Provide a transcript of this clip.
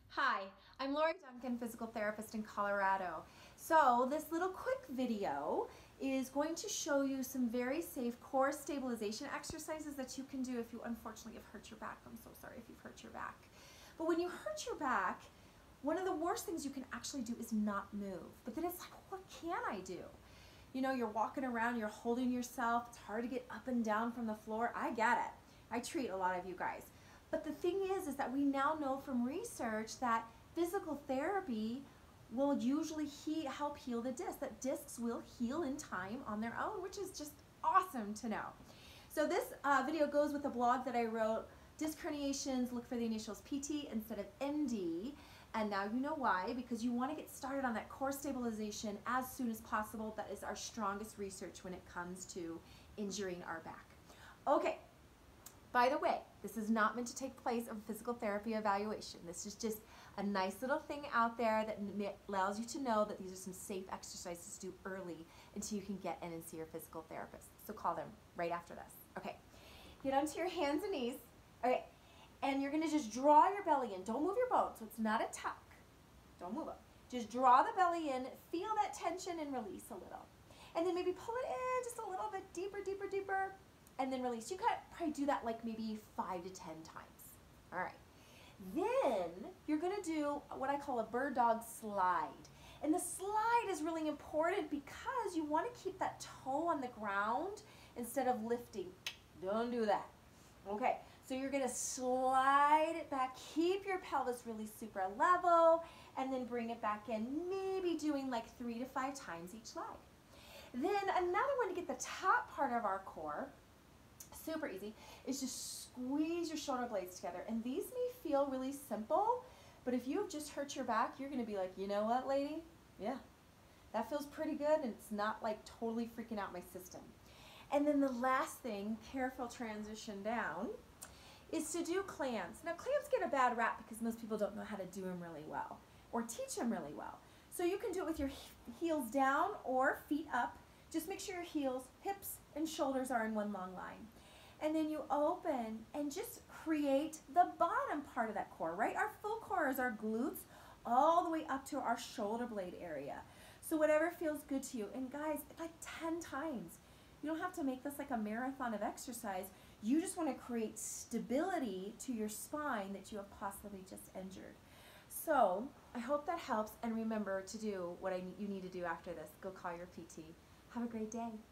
Hi, I'm Lori Duncan, physical therapist in Colorado. So this little quick video is going to show you some very safe core stabilization exercises that you can do if you unfortunately have hurt your back. I'm so sorry if you've hurt your back. But when you hurt your back, one of the worst things you can actually do is not move. But then it's like, what can I do? You know, you're walking around, you're holding yourself, it's hard to get up and down from the floor. I get it. I treat a lot of you guys. But the thing is that we now know from research that physical therapy will usually help heal the disc, that discs will heal in time on their own, which is just awesome to know. So this video goes with a blog that I wrote, Disc Herniations, Look for the Initials PT instead of MD. And now you know why, because you want to get started on that core stabilization as soon as possible. That is our strongest research when it comes to injuring our back. Okay. By the way, this is not meant to take place of a physical therapy evaluation. This is just a nice little thing out there that allows you to know that these are some safe exercises to do early until you can get in and see your physical therapist. So call them right after this. Okay, get onto your hands and knees. Okay, and you're gonna just draw your belly in. Don't move your bones, so it's not a tuck. Don't move it. Just draw the belly in, feel that tension and release a little. And then maybe pull it in just a little bit deeper, deeper, deeper. And then release. You could probably do that like maybe 5 to 10 times. All right. Then you're going to do what I call a bird dog slide. And the slide is really important because you want to keep that toe on the ground instead of lifting. Don't do that. Okay. So you're going to slide it back. Keep your pelvis really super level and then bring it back in, maybe doing like 3 to 5 times each leg. Then another one to get the top part of our core, super easy, is just squeeze your shoulder blades together. And these may feel really simple, but if you've just hurt your back, you're going to be like, you know what, lady? Yeah, that feels pretty good, and it's not like totally freaking out my system. And then the last thing, careful transition down, is to do clams. Now, clams get a bad rap because most people don't know how to do them really well or teach them really well. So you can do it with your heels down or feet up. Just make sure your heels, hips, and shoulders are in one long line. And then you open and just create the bottom part of that core, right? Our full core is our glutes all the way up to our shoulder blade area. So whatever feels good to you. And guys, like 10 times. You don't have to make this like a marathon of exercise. You just want to create stability to your spine that you have possibly just injured. So I hope that helps. And remember to do what you need to do after this. Go call your PT. Have a great day.